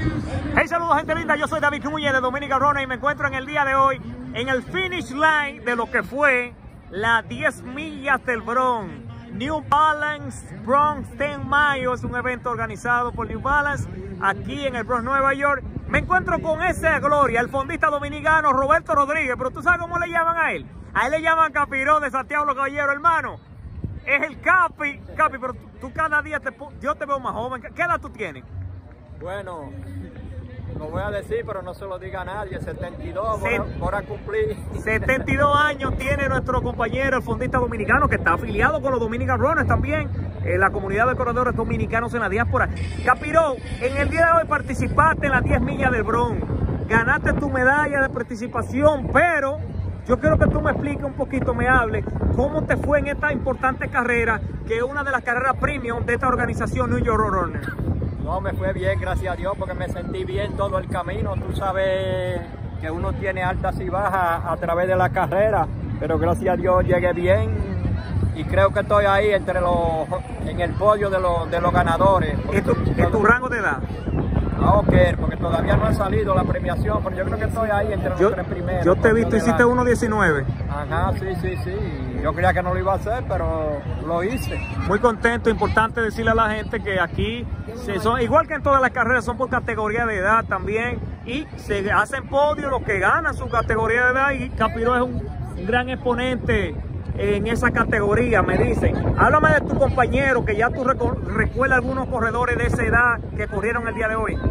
Hey, saludos gente linda, yo soy David Núñez de Dominican Runner y me encuentro en el día de hoy en el finish line de lo que fue las 10 millas del Bronx. New Balance Bronx 10 Miles es un evento organizado por New Balance aquí en el Bronx, Nueva York. Me encuentro con esa gloria, el fondista dominicano Roberto Rodríguez, pero tú sabes cómo le llaman a él. A él le llaman Capiró de Santiago Los Caballeros, hermano. Es el Capi, pero tú cada día yo te veo más joven. ¿Qué edad tú tienes? Bueno, lo voy a decir, pero no se lo diga a nadie. 72, ahora cumplí. 72 años tiene nuestro compañero, el fondista dominicano, que está afiliado con los Dominican Runners también, en la comunidad de corredores dominicanos en la diáspora. Capiró, en el día de hoy participaste en las 10 millas del Bronx. Ganaste tu medalla de participación, pero yo quiero que tú me expliques un poquito, me hables, cómo te fue en esta importante carrera, que es una de las carreras premium de esta organización New York Runner. No, me fue bien, gracias a Dios, porque me sentí bien todo el camino. Tú sabes que uno tiene altas y bajas a través de la carrera, pero gracias a Dios llegué bien y creo que estoy ahí en el podio de los ganadores. ¿En tu rango de edad? Ok, porque todavía no ha salido la premiación, pero yo creo que estoy ahí entre los tres primeros. Yo te he visto, hiciste 1.19. Ajá, sí. Yo creía que no lo iba a hacer, pero lo hice. Muy contento, importante decirle a la gente que aquí, igual que en todas las carreras, son por categoría de edad también, y se hacen podios los que ganan su categoría de edad, y Capiró es un gran exponente en esa categoría, me dicen. Háblame de tu compañero, que ya tú recuerdas algunos corredores de esa edad que corrieron el día de hoy.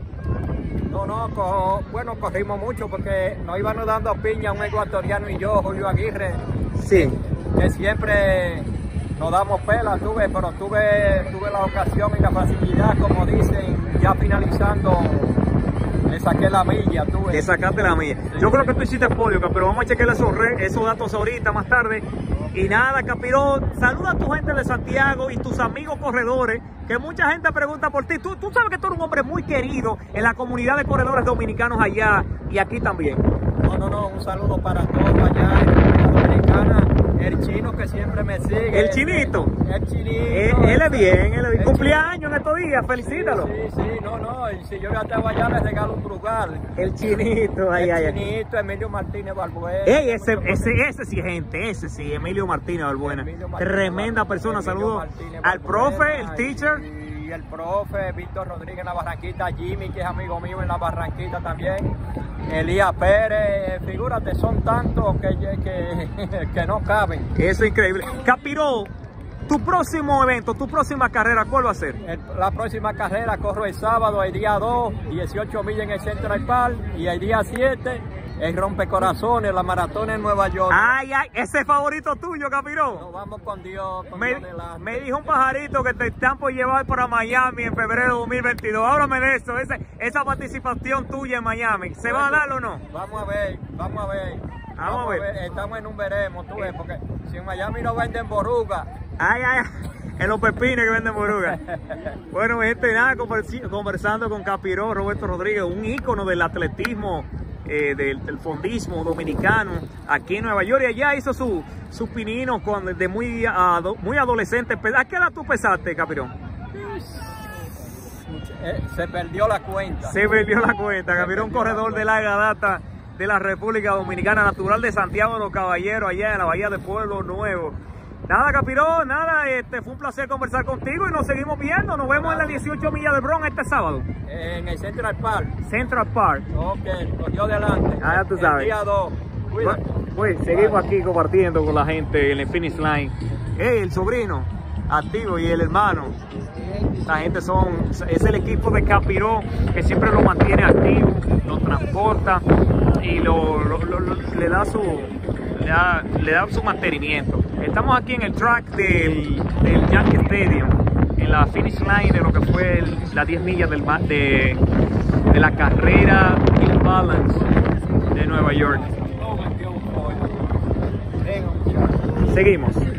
Bueno, corrimos mucho porque nos íbamos dando piña un ecuatoriano y yo, Julio Aguirre. Sí. Que siempre nos damos pelas, pero tuve la ocasión y la facilidad, como dicen, ya finalizando. Le saqué la milla, Le sacaste la milla. Sí, yo creo que tú hiciste podio, pero vamos a chequear esos datos ahorita, más tarde. Y nada, Capiró, saluda a tu gente de Santiago y tus amigos corredores, que mucha gente pregunta por ti. Tú sabes que tú eres un hombre muy querido en la comunidad de corredores dominicanos allá y aquí también. No, un saludo para todos allá en la comunidad dominicana. El chino que siempre me sigue. ¿El chinito? El chinito. Él es bien. Cumpleaños en estos días, felicítalo. Sí, y si yo ya estaba allá, le regalo un trucar. El chinito, El chinito, Emilio Martínez Balbuena. Ese sí, gente, ese sí, Emilio Martínez Balbuena. Tremenda persona, saludos al profe, el teacher. Y el profe, Víctor Rodríguez en la Barranquita, Jimmy, que es amigo mío en la Barranquita también. Elías Pérez, figúrate, son tantos que no caben. Eso es increíble. Capiró, tu próximo evento, tu próxima carrera, ¿cuál va a ser? La próxima carrera corro el sábado, el día 2, 18 millas en el Central Park, y el día 7, el Rompecorazones, la maratón en Nueva York. Ay, ese es favorito tuyo, Capiró. Nos vamos con Dios. Me dijo un pajarito que te están por llevar para Miami en febrero de 2022. Háblame de eso, esa participación tuya en Miami. ¿Se va a dar o no? Vamos a ver. Vamos a ver. Estamos en un veremos, tú ves, porque si en Miami no venden boruga. Ay, en los pepines que venden boruga. Bueno, gente, nada, conversando con Capiró, Roberto Rodríguez, un ícono del atletismo, del fondismo dominicano, aquí en Nueva York, y allá hizo su pinino de muy adolescente. ¿A qué edad tú pesaste, Capiró? Se perdió la cuenta. Capiró, un corredor de larga data de la República Dominicana, natural de Santiago de los Caballeros, allá en la bahía de Pueblo Nuevo. Nada, Capiró, fue un placer conversar contigo y nos seguimos viendo. Nos vemos en las 18 millas del Bronx este sábado. En el Central Park. Ok, con Dios delante. Ya tú sabes. El día 2. Pues seguimos aquí compartiendo con la gente en el finish line. El sobrino activo y el hermano. Esta gente es el equipo de Capiró que siempre lo mantiene activo, lo transporta y le da su mantenimiento. Estamos aquí en el track del Yankee Stadium, en la finish line de lo que fue las 10 millas de la carrera New Balance de Nueva York. Seguimos.